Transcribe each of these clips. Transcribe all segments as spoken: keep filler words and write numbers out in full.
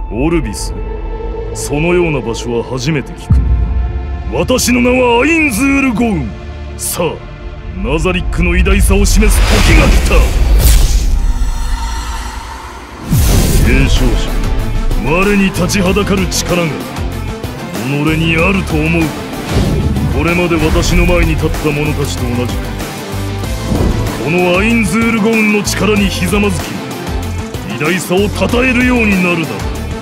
オルビス、そのような場所は初めて聞くな。私の名はアインズール・ゴウン。さあ、ナザリックの偉大さを示す時が来た。継承者、我に立ちはだかる力が己にあると思う。これまで私の前に立った者たちと同じく、このアインズール・ゴウンの力にひざまずき、偉大さをたたえるようになるだろう。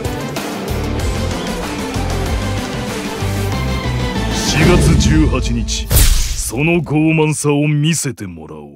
しがつじゅうはちにち、その傲慢さを見せてもらおう。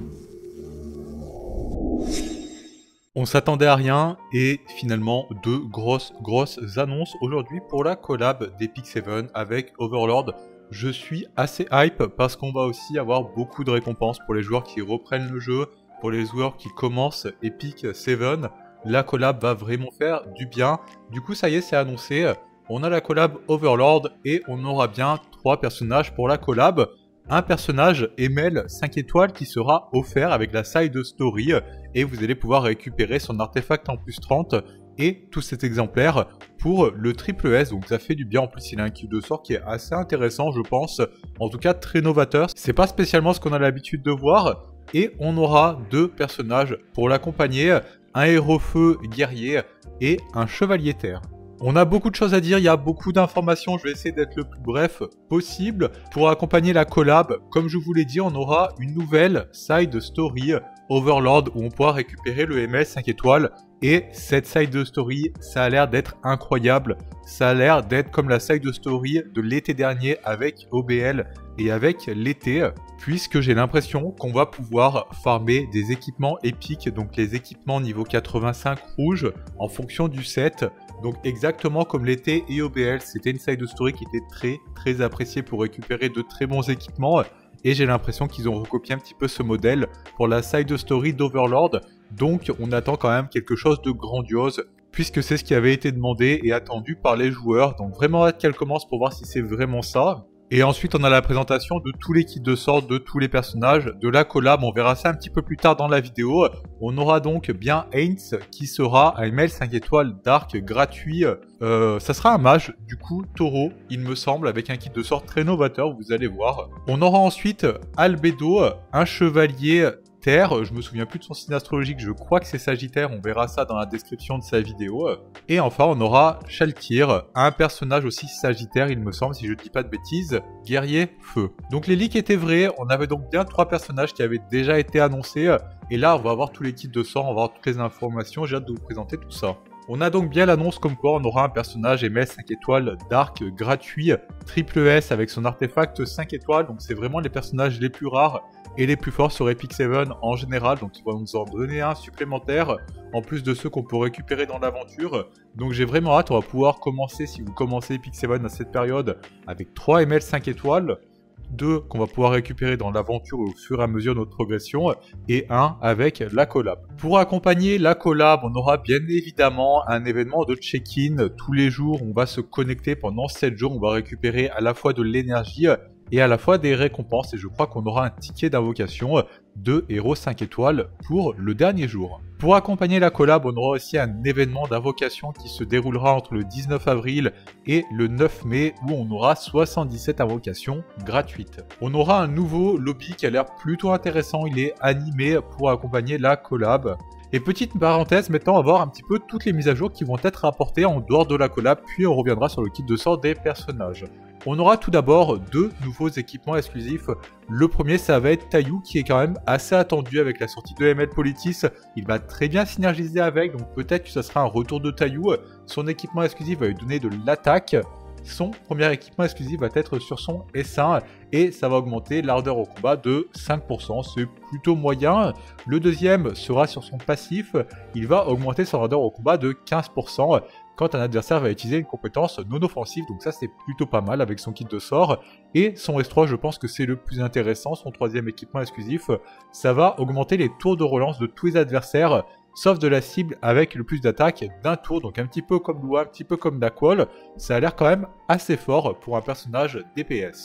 On s'attendait à rien et finalement deux grosses grosses annonces aujourd'hui pour la collab d'Epic Seven avec Overlord. Je suis assez hype parce qu'on va aussi avoir beaucoup de récompenses pour les joueurs qui reprennent le jeu, pour les joueurs qui commencent Epic Seven. La collab va vraiment faire du bien. Du coup ça y est, c'est annoncé. On a la collab Overlord et on aura bien trois personnages pour la collab. Un personnage Emel cinq étoiles qui sera offert avec la side story et vous allez pouvoir récupérer son artefact en plus trente et tout cet exemplaire pour le triple S, donc ça fait du bien. En plus il a un kit de sort qui est assez intéressant je pense, en tout cas très novateur, c'est pas spécialement ce qu'on a l'habitude de voir. Et on aura deux personnages pour l'accompagner, un héros feu guerrier et un chevalier terre. On a beaucoup de choses à dire, il y a beaucoup d'informations, je vais essayer d'être le plus bref possible. Pour accompagner la collab, comme je vous l'ai dit, on aura une nouvelle side story Overlord où on pourra récupérer le M L cinq étoiles. Et cette side story, ça a l'air d'être incroyable. Ça a l'air d'être comme la side story de l'été dernier avec O B L et avec l'été. Puisque j'ai l'impression qu'on va pouvoir farmer des équipements épiques, donc les équipements niveau quatre-vingt-cinq rouge en fonction du set. Donc exactement comme l'été et O B L, c'était une side story qui était très très appréciée pour récupérer de très bons équipements. Et j'ai l'impression qu'ils ont recopié un petit peu ce modèle pour la side story d'Overlord. Donc on attend quand même quelque chose de grandiose, puisque c'est ce qui avait été demandé et attendu par les joueurs. Donc vraiment hâte qu'elle commence pour voir si c'est vraiment ça. Et ensuite on a la présentation de tous les kits de sorts, de tous les personnages, de la collab, on verra ça un petit peu plus tard dans la vidéo. On aura donc bien Heinz qui sera un M L cinq étoiles Dark gratuit. Euh, ça sera un mage, du coup taureau il me semble, avec un kit de sorts très novateur, vous allez voir. On aura ensuite Albedo, un chevalier terre, je me souviens plus de son signe astrologique, je crois que c'est Sagittaire, on verra ça dans la description de sa vidéo. Et enfin on aura Shaltir, un personnage aussi Sagittaire il me semble, si je dis pas de bêtises, guerrier feu. Donc les leaks étaient vrais, on avait donc bien trois personnages qui avaient déjà été annoncés, et là on va avoir tous les kits de sorts, on va avoir toutes les informations, j'ai hâte de vous présenter tout ça. On a donc bien l'annonce comme quoi on aura un personnage M S cinq étoiles Dark gratuit, triple S avec son artefact cinq étoiles, donc c'est vraiment les personnages les plus rares et les plus forts sur Epic Seven en général, donc ils vont nous en donner un supplémentaire, en plus de ceux qu'on peut récupérer dans l'aventure. Donc j'ai vraiment hâte, on va pouvoir commencer, si vous commencez Epic Seven à cette période, avec trois M L cinq étoiles, deux qu'on va pouvoir récupérer dans l'aventure au fur et à mesure de notre progression, et un avec la collab. Pour accompagner la collab, on aura bien évidemment un événement de check-in. Tous les jours, on va se connecter pendant sept jours, on va récupérer à la fois de l'énergie et à la fois des récompenses, et je crois qu'on aura un ticket d'invocation de héros cinq étoiles pour le dernier jour. Pour accompagner la collab, on aura aussi un événement d'invocation qui se déroulera entre le dix-neuf avril et le neuf mai, où on aura soixante-dix-sept invocations gratuites. On aura un nouveau lobby qui a l'air plutôt intéressant, il est animé pour accompagner la collab. Et petite parenthèse, maintenant on va voir un petit peu toutes les mises à jour qui vont être apportées en dehors de la collab, puis on reviendra sur le kit de sort des personnages. On aura tout d'abord deux nouveaux équipements exclusifs. Le premier, ça va être Taillou, qui est quand même assez attendu avec la sortie de M L Politis. Il va très bien synergiser avec, donc peut-être que ça sera un retour de Taillou. Son équipement exclusif va lui donner de l'attaque. Son premier équipement exclusif va être sur son S un et ça va augmenter l'ardeur au combat de cinq pour cent, c'est plutôt moyen. Le deuxième sera sur son passif, il va augmenter son ardeur au combat de quinze pour cent quand un adversaire va utiliser une compétence non offensive, donc ça c'est plutôt pas mal avec son kit de sort. Et son S trois, je pense que c'est le plus intéressant, son troisième équipement exclusif, ça va augmenter les tours de relance de tous les adversaires, sauf de la cible avec le plus d'attaque d'un tour, donc un petit peu comme Lua, un petit peu comme Dakwall. Ça a l'air quand même assez fort pour un personnage D P S.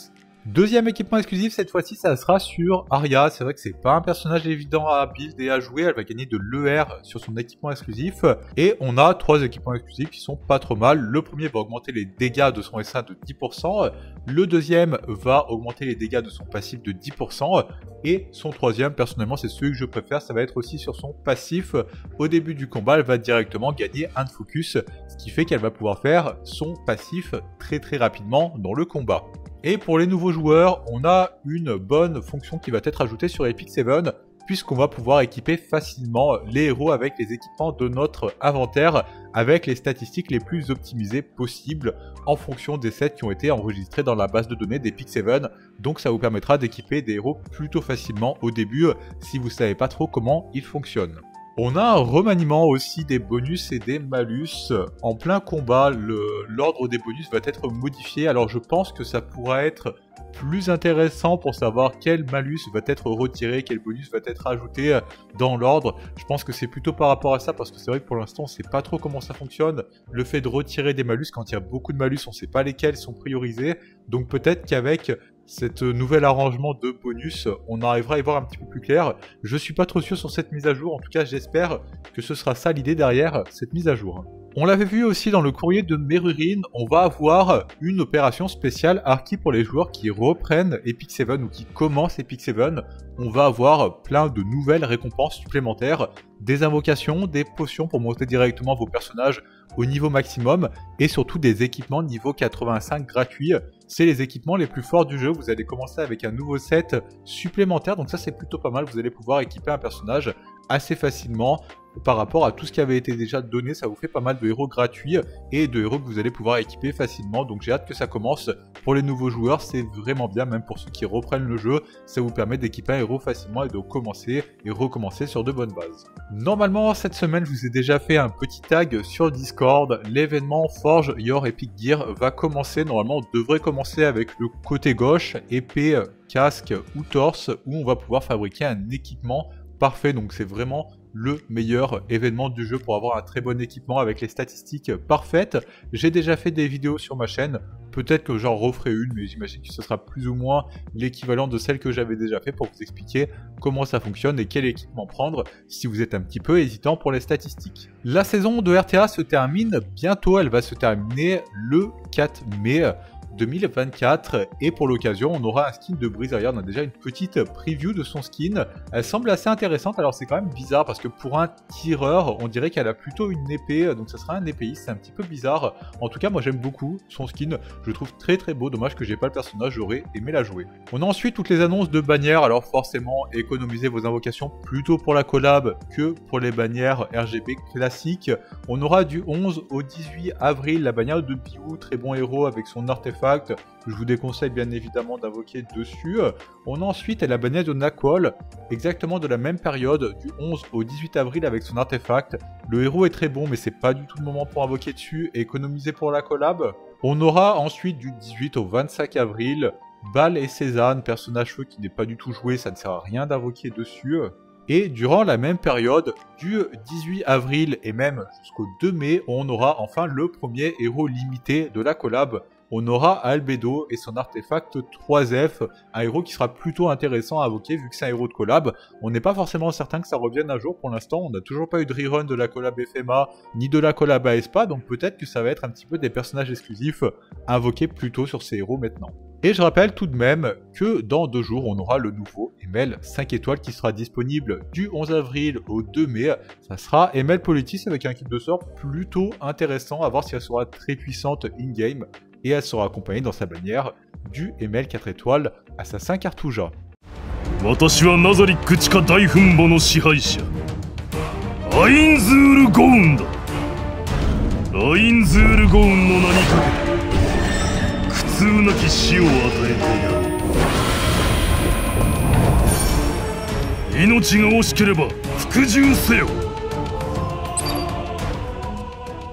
Deuxième équipement exclusif, cette fois-ci, ça sera sur Arya. C'est vrai que c'est pas un personnage évident à build et à jouer. Elle va gagner de l'E R sur son équipement exclusif. Et on a trois équipements exclusifs qui sont pas trop mal. Le premier va augmenter les dégâts de son S un de dix pour cent. Le deuxième va augmenter les dégâts de son passif de dix pour cent. Et son troisième, personnellement, c'est celui que je préfère. Ça va être aussi sur son passif. Au début du combat, elle va directement gagner un de focus. Ce qui fait qu'elle va pouvoir faire son passif très très rapidement dans le combat. Et pour les nouveaux joueurs, on a une bonne fonction qui va être ajoutée sur Epic sept, puisqu'on va pouvoir équiper facilement les héros avec les équipements de notre inventaire, avec les statistiques les plus optimisées possibles en fonction des sets qui ont été enregistrés dans la base de données d'Epic sept. Donc ça vous permettra d'équiper des héros plutôt facilement au début, si vous ne savez pas trop comment ils fonctionnent. On a un remaniement aussi des bonus et des malus. En plein combat, l'ordre des bonus va être modifié. Alors je pense que ça pourra être plus intéressant pour savoir quel malus va être retiré, quel bonus va être ajouté dans l'ordre. Je pense que c'est plutôt par rapport à ça, parce que c'est vrai que pour l'instant on ne sait pas trop comment ça fonctionne. Le fait de retirer des malus, quand il y a beaucoup de malus, on ne sait pas lesquels sont priorisés. Donc peut-être qu'avec cet nouvel arrangement de bonus, on arrivera à y voir un petit peu plus clair. Je suis pas trop sûr sur cette mise à jour, en tout cas j'espère que ce sera ça l'idée derrière cette mise à jour. On l'avait vu aussi dans le courrier de Merurin, on va avoir une opération spéciale Arki pour les joueurs qui reprennent Epic sept ou qui commencent Epic sept. On va avoir plein de nouvelles récompenses supplémentaires, des invocations, des potions pour monter directement vos personnages au niveau maximum et surtout des équipements niveau quatre-vingt-cinq gratuits. C'est les équipements les plus forts du jeu. Vous allez commencer avec un nouveau set supplémentaire, donc ça c'est plutôt pas mal. Vous allez pouvoir équiper un personnage assez facilement par rapport à tout ce qui avait été déjà donné. Ça vous fait pas mal de héros gratuits et de héros que vous allez pouvoir équiper facilement, donc j'ai hâte que ça commence. Pour les nouveaux joueurs, c'est vraiment bien, même pour ceux qui reprennent le jeu, ça vous permet d'équiper un héros facilement et de commencer et recommencer sur de bonnes bases. Normalement, cette semaine, je vous ai déjà fait un petit tag sur Discord. L'événement Forge Your Epic Gear va commencer. Normalement, on devrait commencer avec le côté gauche, épée, casque ou torse, où on va pouvoir fabriquer un équipement parfait. Donc c'est vraiment le meilleur événement du jeu pour avoir un très bon équipement avec les statistiques parfaites. J'ai déjà fait des vidéos sur ma chaîne, peut-être que j'en referai une, mais j'imagine que ce sera plus ou moins l'équivalent de celle que j'avais déjà fait pour vous expliquer comment ça fonctionne et quel équipement prendre si vous êtes un petit peu hésitant pour les statistiques. La saison de R T A se termine bientôt, elle va se terminer le quatre mai deux mille vingt-quatre et pour l'occasion on aura un skin de Brisaria. On a déjà une petite preview de son skin, elle semble assez intéressante. Alors c'est quand même bizarre parce que pour un tireur on dirait qu'elle a plutôt une épée, donc ça sera un épéiste, c'est un petit peu bizarre. En tout cas moi j'aime beaucoup son skin, je le trouve très très beau, dommage que j'ai pas le personnage, j'aurais aimé la jouer. On a ensuite toutes les annonces de bannières, alors forcément économisez vos invocations plutôt pour la collab que pour les bannières R G B classiques. On aura du onze au dix-huit avril la bannière de Biou, très bon héros avec son artefact que je vous déconseille bien évidemment d'invoquer dessus. On a ensuite la bannière de Naqual, exactement de la même période, du onze au dix-huit avril avec son artefact. Le héros est très bon mais c'est pas du tout le moment pour invoquer dessus et économiser pour la collab. On aura ensuite du dix-huit au vingt-cinq avril, Bal et Cézanne, personnage feu qui n'est pas du tout joué, ça ne sert à rien d'invoquer dessus. Et durant la même période, du dix-huit avril et même jusqu'au deux mai, on aura enfin le premier héros limité de la collab. On aura Albedo et son artefact trois F, un héros qui sera plutôt intéressant à invoquer vu que c'est un héros de collab. On n'est pas forcément certain que ça revienne un jour pour l'instant, on n'a toujours pas eu de rerun de la collab F M A ni de la collab A S P A, donc peut-être que ça va être un petit peu des personnages exclusifs invoqués plutôt sur ces héros maintenant. Et je rappelle tout de même que dans deux jours, on aura le nouveau Emel cinq étoiles qui sera disponible du onze avril au deux mai. Ça sera Emel Politis avec un kit de sort plutôt intéressant, à voir si elle sera très puissante in-game. Et elle sera accompagnée dans sa bannière du Emel quatre étoiles Assassin Cartouja. 私はナザリック地下大墳墓の支配者アインズール・ゴウンだ。アインズール・ゴウンの名にかけて苦痛なき死を与えてやる。命が惜しければ服従せよ。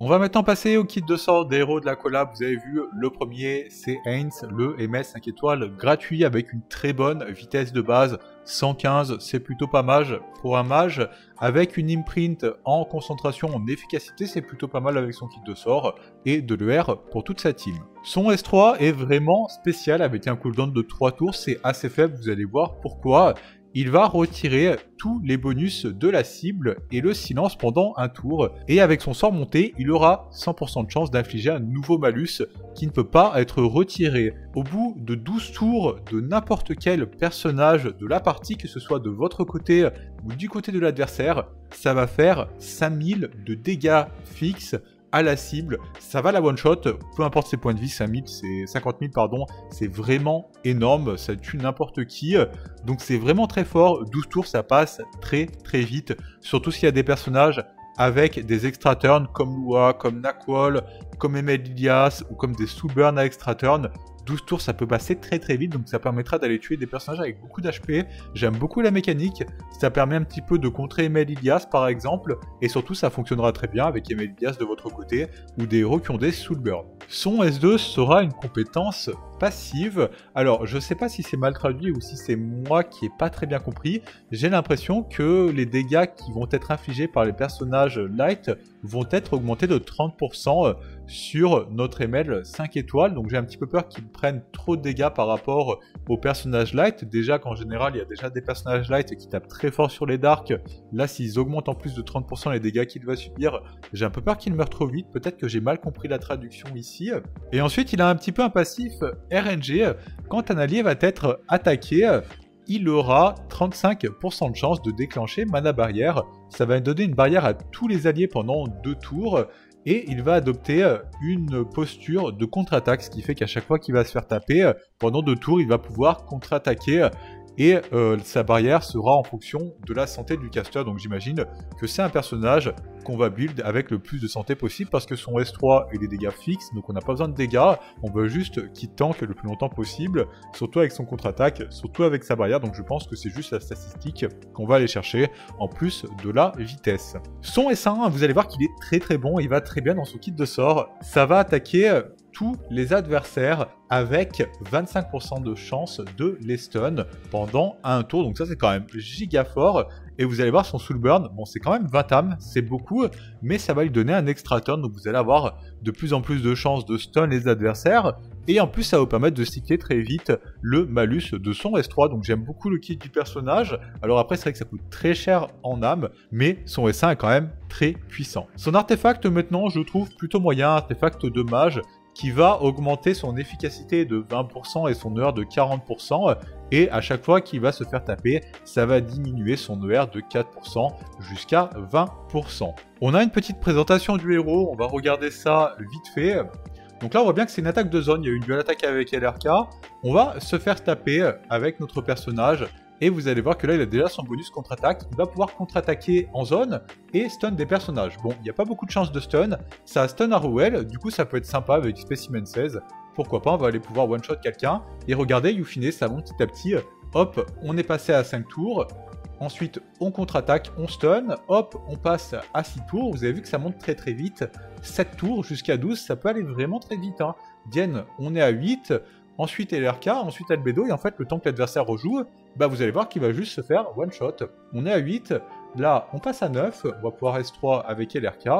On va maintenant passer au kit de sort des héros de la collab. Vous avez vu, le premier c'est Heinz, le M S cinq étoiles gratuit avec une très bonne vitesse de base, cent quinze, c'est plutôt pas mal pour un mage. Avec une imprint en concentration, en efficacité, c'est plutôt pas mal avec son kit de sort. Et de l'E R pour toute sa team. Son S trois est vraiment spécial avec un cooldown de trois tours, c'est assez faible, vous allez voir pourquoi. Il va retirer tous les bonus de la cible et le silence pendant un tour. Et avec son sort monté, il aura cent pour cent de chance d'infliger un nouveau malus qui ne peut pas être retiré. Au bout de douze tours de n'importe quel personnage de la partie, que ce soit de votre côté ou du côté de l'adversaire, ça va faire cinq mille de dégâts fixes à la cible, ça va la one shot, peu importe ses points de vie, cinq mille, c'est cinquante mille pardon, c'est vraiment énorme, ça tue n'importe qui, donc c'est vraiment très fort, douze tours ça passe très très vite, surtout s'il y a des personnages avec des extra turns comme Lua, comme Naqual, comme Emelias ou comme des Soulburn à extra turn. douze tours ça peut passer très très vite, donc ça permettra d'aller tuer des personnages avec beaucoup d'H P. J'aime beaucoup la mécanique, ça permet un petit peu de contrer Emelias par exemple, et surtout ça fonctionnera très bien avec Emelias de votre côté, ou des héros qui ont des Soulburn. Son S deux sera une compétence passive, alors je sais pas si c'est mal traduit ou si c'est moi qui ai pas très bien compris, j'ai l'impression que les dégâts qui vont être infligés par les personnages light vont être augmentés de trente pour cent sur notre M L cinq étoiles, donc j'ai un petit peu peur qu'ils prennent trop de dégâts par rapport aux personnages light. Déjà qu'en général il y a déjà des personnages light qui tapent très fort sur les darks, là s'ils augmentent en plus de trente pour cent les dégâts qu'il va subir, j'ai un peu peur qu'il meure trop vite, peut-être que j'ai mal compris la traduction ici. Et ensuite il a un petit peu un passif R N G, quand un allié va être attaqué, il aura trente-cinq pour cent de chance de déclencher Mana Barrière, ça va donner une barrière à tous les alliés pendant deux tours, et il va adopter une posture de contre-attaque, ce qui fait qu'à chaque fois qu'il va se faire taper, pendant deux tours, il va pouvoir contre-attaquer, et euh, sa barrière sera en fonction de la santé du caster, donc j'imagine que c'est un personnage qu'on va build avec le plus de santé possible, parce que son S trois est des dégâts fixes, donc on n'a pas besoin de dégâts, on veut juste qu'il tank le plus longtemps possible, surtout avec son contre-attaque, surtout avec sa barrière, donc je pense que c'est juste la statistique qu'on va aller chercher, en plus de la vitesse. Son S un, vous allez voir qu'il est très très bon, il va très bien dans son kit de sort, ça va attaquer tous les adversaires avec vingt-cinq pour cent de chance de les stun pendant un tour, donc ça c'est quand même giga fort. Et vous allez voir son Soulburn, bon c'est quand même vingt âmes, c'est beaucoup, mais ça va lui donner un extra turn, donc vous allez avoir de plus en plus de chances de stun les adversaires, et en plus ça va vous permettre de cycler très vite le malus de son S trois, donc j'aime beaucoup le kit du personnage. Alors après c'est vrai que ça coûte très cher en âme, mais son S un est quand même très puissant. Son artefact maintenant je trouve plutôt moyen, artefact de mage, qui va augmenter son efficacité de vingt pour cent et son E R de quarante pour cent, et à chaque fois qu'il va se faire taper, ça va diminuer son E R de quatre pour cent jusqu'à vingt pour cent. On a une petite présentation du héros, on va regarder ça vite fait. Donc là on voit bien que c'est une attaque de zone, il y a eu une dual attaque avec L R K, on va se faire taper avec notre personnage, et vous allez voir que là il a déjà son bonus contre-attaque, il va pouvoir contre-attaquer en zone et stun des personnages. Bon, il n'y a pas beaucoup de chances de stun, ça stun à Rowell, du coup ça peut être sympa avec Specimen seize, pourquoi pas, on va aller pouvoir one-shot quelqu'un, et regardez, Yufine, ça monte petit à petit, hop, on est passé à cinq tours, ensuite on contre-attaque, on stun, hop, on passe à six tours, vous avez vu que ça monte très très vite, sept tours jusqu'à douze, ça peut aller vraiment très vite, hein. Diane, on est à huit, ensuite L R K, ensuite Albedo, et en fait le temps que l'adversaire rejoue, bah vous allez voir qu'il va juste se faire one shot. On est à huit, là on passe à neuf, on va pouvoir S trois avec L R K.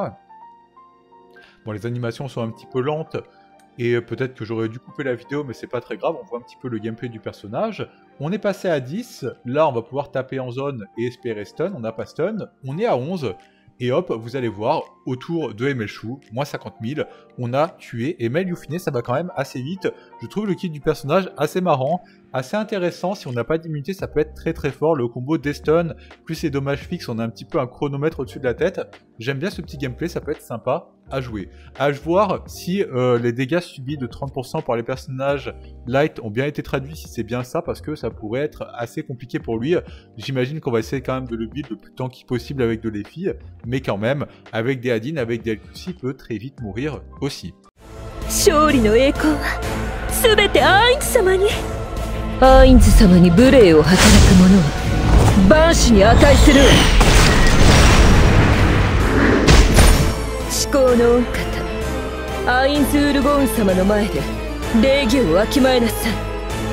Bon, les animations sont un petit peu lentes, et peut-être que j'aurais dû couper la vidéo, mais c'est pas très grave, on voit un petit peu le gameplay du personnage. On est passé à dix, là on va pouvoir taper en zone et espérer stun, on n'a pas stun. On est à onze, et hop, vous allez voir, autour de Emelchou, moins cinquante mille, on a tué Emel Yufine, ça va quand même assez vite. Je trouve le kit du personnage assez marrant, assez intéressant, si on n'a pas d'immunité ça peut être très très fort, le combo des stuns, plus les dommages fixes, on a un petit peu un chronomètre au-dessus de la tête. J'aime bien ce petit gameplay, ça peut être sympa à jouer. À voir si euh, les dégâts subis de trente pour cent par les personnages light ont bien été traduits, si c'est bien ça, parce que ça pourrait être assez compliqué pour lui. J'imagine qu'on va essayer quand même de le build le plus tanky possible avec de l'E-F I, mais quand même, avec des Adin, avec des L Q C, il peut très vite mourir aussi. 行の御方アインズールゴーン様の前で礼儀をわきまえなさい。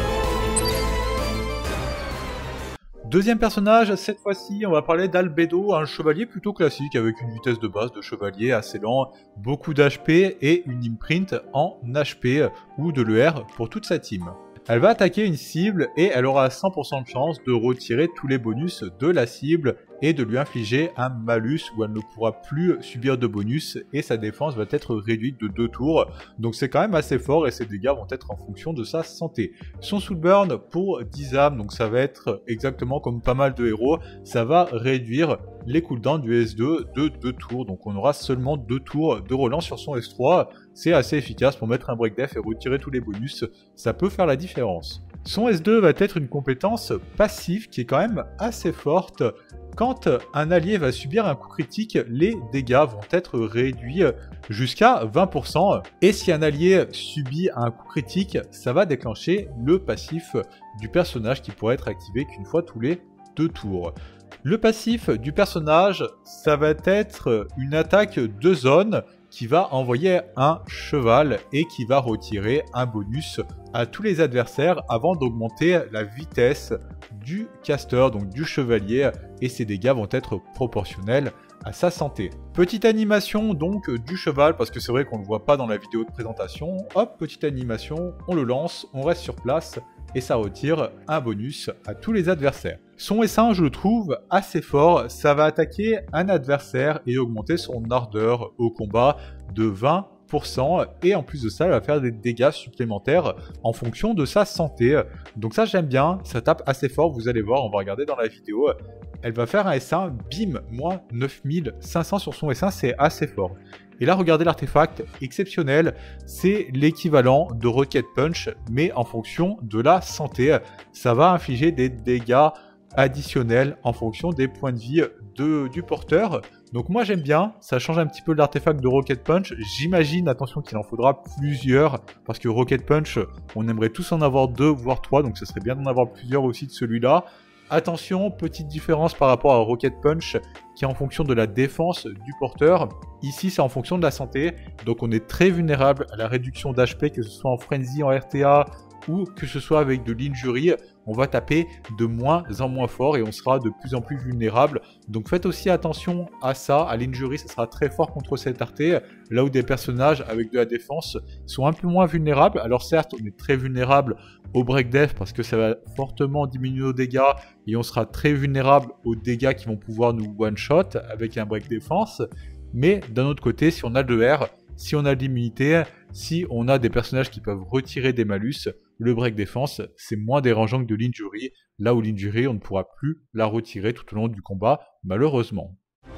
Deuxième personnage, cette fois-ci, on va parler d'Albedo, un chevalier plutôt classique avec une vitesse de base de chevalier assez lent, beaucoup d'H P et une imprint en H P ou de l'E R pour toute sa team. Elle va attaquer une cible et elle aura cent pour cent de chance de retirer tous les bonus de la cible et de lui infliger un malus où elle ne pourra plus subir de bonus et sa défense va être réduite de deux tours. Donc c'est quand même assez fort et ses dégâts vont être en fonction de sa santé. Son soulburn pour dix âmes, donc ça va être exactement comme pas mal de héros, ça va réduire les cooldowns du S deux de deux tours. Donc on aura seulement deux tours de relance sur son S trois. C'est assez efficace pour mettre un break def et retirer tous les bonus, ça peut faire la différence. Son S deux va être une compétence passive qui est quand même assez forte. Quand un allié va subir un coup critique, les dégâts vont être réduits jusqu'à vingt pour cent. Et si un allié subit un coup critique, ça va déclencher le passif du personnage qui pourrait être activé qu'une fois tous les deux tours. Le passif du personnage, ça va être une attaque de zone qui va envoyer un cheval et qui va retirer un bonus à tous les adversaires avant d'augmenter la vitesse du caster, donc du chevalier, et ses dégâts vont être proportionnels à sa santé. Petite animation donc du cheval, parce que c'est vrai qu'on ne le voit pas dans la vidéo de présentation. Hop, petite animation, on le lance, on reste sur place, et ça retire un bonus à tous les adversaires. Son S un, je le trouve assez fort, ça va attaquer un adversaire et augmenter son ardeur au combat de vingt pour cent, et en plus de ça, elle va faire des dégâts supplémentaires en fonction de sa santé. Donc ça, j'aime bien, ça tape assez fort, vous allez voir, on va regarder dans la vidéo. Elle va faire un S un, bim, moins neuf mille cinq cents sur son S un, c'est assez fort. Et là, regardez l'artefact exceptionnel, c'est l'équivalent de Rocket Punch, mais en fonction de la santé. Ça va infliger des dégâts additionnels en fonction des points de vie de, du porteur. Donc moi j'aime bien, ça change un petit peu de l'artefact de Rocket Punch. J'imagine, attention, qu'il en faudra plusieurs, parce que Rocket Punch, on aimerait tous en avoir deux, voire trois, donc ce serait bien d'en avoir plusieurs aussi de celui-là. Attention, petite différence par rapport à Rocket Punch qui est en fonction de la défense du porteur. Ici, c'est en fonction de la santé, donc on est très vulnérable à la réduction d'H P, que ce soit en Frenzy, en R T A ou que ce soit avec de l'injury. On va taper de moins en moins fort et on sera de plus en plus vulnérable. Donc faites aussi attention à ça, à l'injury, ça sera très fort contre cette arté, là où des personnages avec de la défense sont un peu moins vulnérables. Alors certes, on est très vulnérable au break def parce que ça va fortement diminuer nos dégâts et on sera très vulnérable aux dégâts qui vont pouvoir nous one-shot avec un break défense. Mais d'un autre côté, si on a de l'E R, si on a de l'immunité, si on a des personnages qui peuvent retirer des malus, le break défense, c'est moins dérangeant que de l'injury, là où l'injury, on ne pourra plus la retirer tout au long du combat, malheureusement.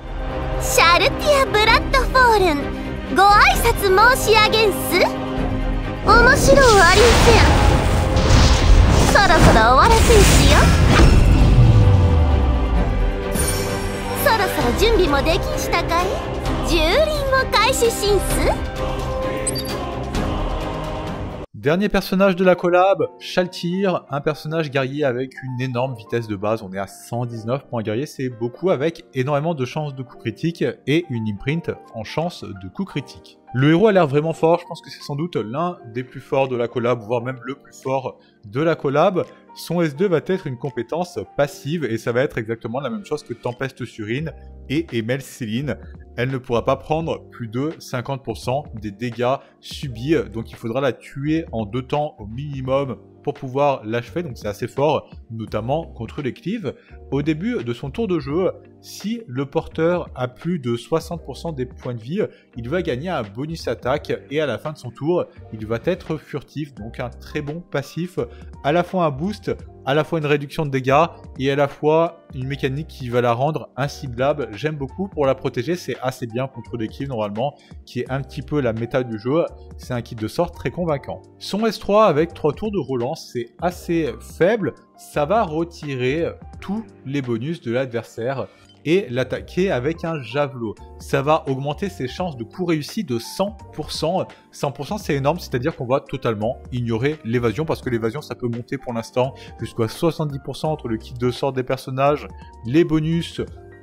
Shaltia Bradford, ご挨拶申し上げんす。面白うありんせん。そろそろ終わらせんしよ。そろそろ準備もできんしたかい。蹂躙も開始しんす。 Dernier personnage de la collab, Shaltir, un personnage guerrier avec une énorme vitesse de base, on est à cent dix-neuf points guerrier, c'est beaucoup avec énormément de chances de coup critique et une imprint en chance de coup critique. Le héros a l'air vraiment fort, je pense que c'est sans doute l'un des plus forts de la collab, voire même le plus fort de la collab. Son S deux va être une compétence passive et ça va être exactement la même chose que Tempest Surine et Emel Céline. Elle ne pourra pas prendre plus de cinquante pour cent des dégâts subis, donc il faudra la tuer en deux temps au minimum pour pouvoir l'achever, donc c'est assez fort, notamment contre les cleaves. Au début de son tour de jeu, si le porteur a plus de soixante pour cent des points de vie, il va gagner un bonus attaque et à la fin de son tour, il va être furtif, donc un très bon passif, à la fois un boost, à la fois une réduction de dégâts et à la fois une mécanique qui va la rendre inciblable. J'aime beaucoup pour la protéger, c'est assez bien contre les kills normalement, qui est un petit peu la méta du jeu. C'est un kit de sort très convaincant. Son S trois avec trois tours de relance, c'est assez faible. Ça va retirer tous les bonus de l'adversaire et l'attaquer avec un javelot. Ça va augmenter ses chances de coup réussi de cent pour cent. cent pour cent c'est énorme, c'est-à-dire qu'on va totalement ignorer l'évasion, parce que l'évasion ça peut monter pour l'instant jusqu'à soixante-dix pour cent entre le kit de sort des personnages, les bonus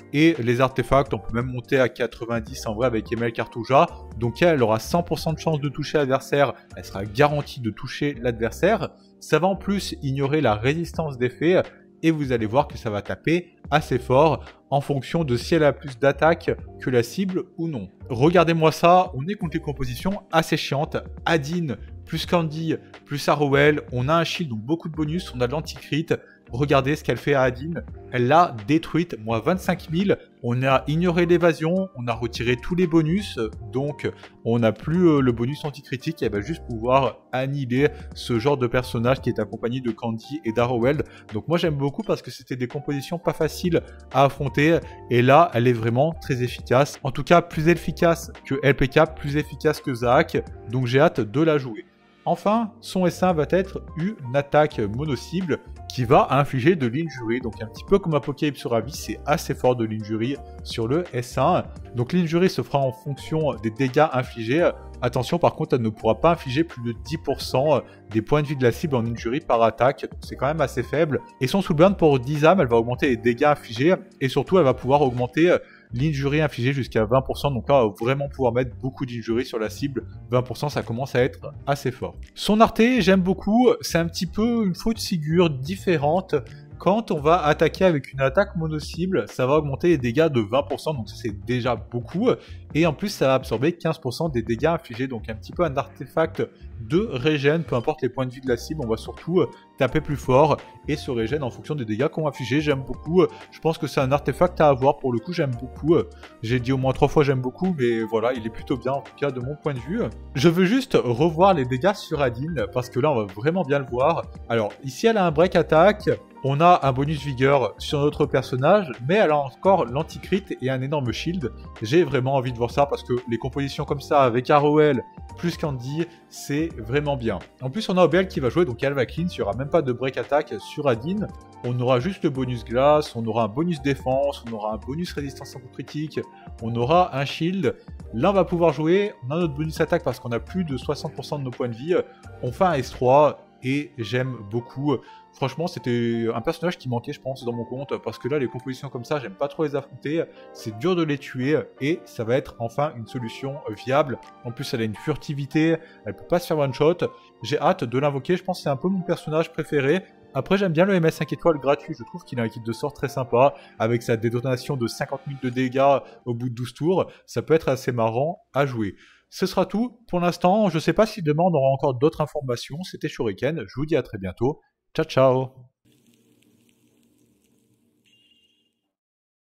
Et les artefacts, on peut même monter à quatre-vingt-dix en vrai avec Emel Cartouja. Donc elle aura cent pour cent de chance de toucher l'adversaire, elle sera garantie de toucher l'adversaire. Ça va en plus ignorer la résistance d'effet et vous allez voir que ça va taper assez fort en fonction de si elle a plus d'attaque que la cible ou non. Regardez-moi ça, on est contre les compositions assez chiantes. Adin plus Candy plus Arowell, on a un shield donc beaucoup de bonus, on a de l'anti-crit. Regardez ce qu'elle fait à Adin, elle l'a détruite, moins vingt-cinq mille, on a ignoré l'évasion, on a retiré tous les bonus, donc on n'a plus euh, le bonus anti-critique, elle va juste pouvoir annihiler ce genre de personnage qui est accompagné de Candy et d'Arowell. Donc moi j'aime beaucoup parce que c'était des compositions pas faciles à affronter, et là elle est vraiment très efficace, en tout cas plus efficace que L P K, plus efficace que Zahak, donc j'ai hâte de la jouer. Enfin, son S un va être une attaque mono-cible qui va infliger de l'injury. Donc un petit peu comme Apocalypse sur Avis, c'est assez fort de l'injury sur le S un. Donc l'injury se fera en fonction des dégâts infligés. Attention par contre, elle ne pourra pas infliger plus de dix pour cent des points de vie de la cible en injury par attaque. C'est quand même assez faible. Et son soulburn pour dix âmes, elle va augmenter les dégâts infligés. Et surtout, elle va pouvoir augmenter l'injury infligée jusqu'à vingt pour cent, donc là, on va vraiment pouvoir mettre beaucoup d'injury sur la cible. vingt pour cent, ça commence à être assez fort. Son arté, j'aime beaucoup, c'est un petit peu une faute figure différente. Quand on va attaquer avec une attaque mono-cible, ça va augmenter les dégâts de vingt pour cent, donc ça c'est déjà beaucoup. Et en plus, ça va absorber quinze pour cent des dégâts infligés, donc un petit peu un artefact de régène, peu importe les points de vie de la cible, on va surtout taper plus fort et se régène en fonction des dégâts qu'on va infliger. J'aime beaucoup, je pense que c'est un artefact à avoir, pour le coup j'aime beaucoup. J'ai dit au moins trois fois j'aime beaucoup, mais voilà, il est plutôt bien en tout cas de mon point de vue. Je veux juste revoir les dégâts sur Adin, parce que là on va vraiment bien le voir. Alors ici elle a un break attack, on a un bonus vigueur sur notre personnage, mais elle a encore l'anti-crit et un énorme shield. J'ai vraiment envie de voir ça parce que les compositions comme ça avec Arowell plus Candy, c'est vraiment bien. En plus, on a Obel qui va jouer, donc elle va clean, il n'y aura même pas de break attack sur Adin. On aura juste le bonus glace, on aura un bonus défense, on aura un bonus résistance en coup critique, on aura un shield. Là, on va pouvoir jouer, on a notre bonus attaque parce qu'on a plus de soixante pour cent de nos points de vie. On fait un S trois et j'aime beaucoup. Franchement, c'était un personnage qui manquait, je pense, dans mon compte, parce que là, les compositions comme ça, j'aime pas trop les affronter, c'est dur de les tuer, et ça va être enfin une solution viable. En plus, elle a une furtivité, elle peut pas se faire one-shot, j'ai hâte de l'invoquer, je pense que c'est un peu mon personnage préféré. Après, j'aime bien le M S cinq étoiles gratuit, je trouve qu'il a un kit de sort très sympa, avec sa détonation de cinquante mille de dégâts au bout de douze tours, ça peut être assez marrant à jouer. Ce sera tout pour l'instant, je sais pas si demain on aura encore d'autres informations, c'était Shuriken, je vous dis à très bientôt. Ciao, ciao!